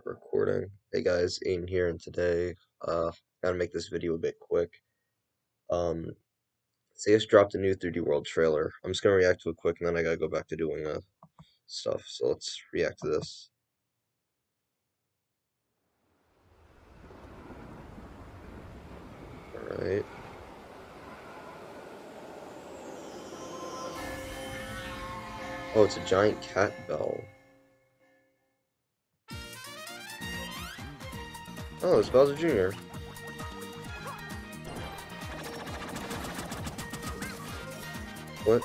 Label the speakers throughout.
Speaker 1: Recording. Hey guys, Aiden here, and today, gotta make this video a bit quick. Um, CS dropped a new 3D World trailer. I'm just gonna react to it quick, and then I gotta go back to doing stuff. So let's react to this. All right. Oh, it's a giant cat bell. Oh, it's Bowser Jr. What?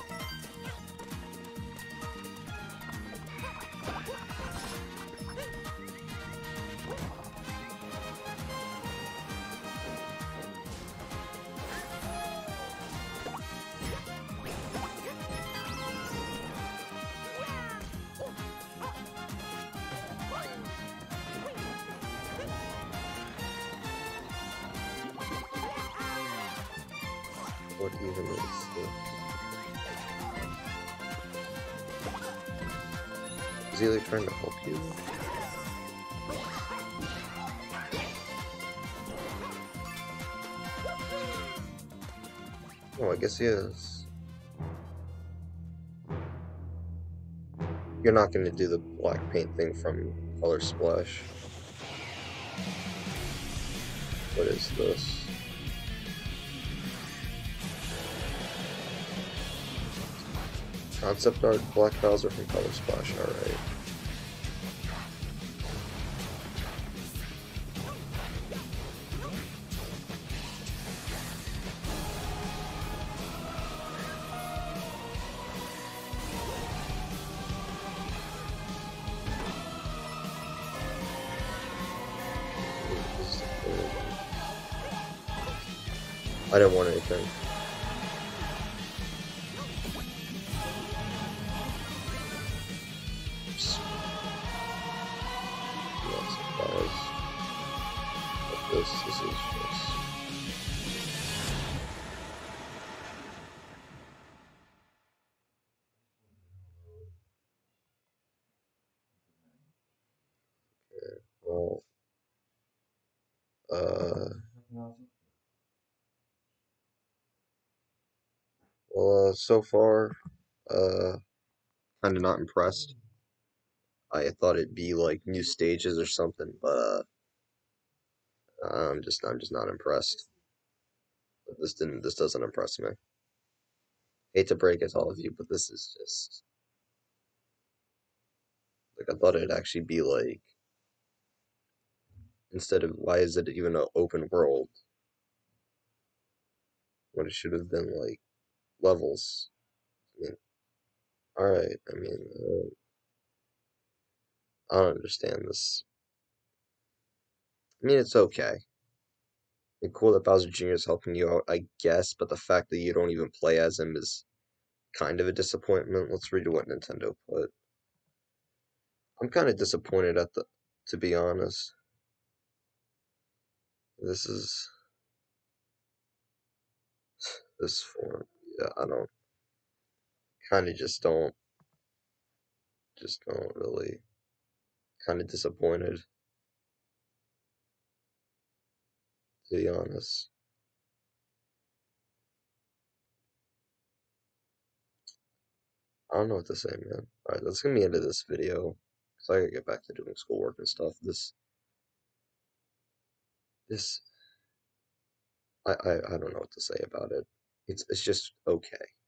Speaker 1: What even is this? Is he like trying to help you? Oh, I guess he is. You're not gonna do the black paint thing from Color Splash. What is this? Concept art, Black Bowser from Color Splash, alright. I didn't want anything. Not surprised. But this is just... Well, so far, uh, kind of not impressed. I thought it'd be like new stages or something, but I'm just not impressed. But this doesn't impress me. Hate to break it to all of you, but this is just like I thought it'd actually be like instead of why is it even an open world? What it should have been like levels. I mean, all right. I mean, I don't understand this. I mean, it's okay. It's cool that Bowser Jr. is helping you out, I guess, but the fact that you don't even play as him is kind of a disappointment. Let's read what Nintendo put. I'm kind of disappointed at to be honest. This is this form. Yeah, I don't, kind of just don't really, kind of disappointed, to be honest. I don't know what to say, man. Alright, that's gonna be the end of this video. Cause I gotta get back to doing schoolwork and stuff. This, I don't know what to say about it. It's just okay.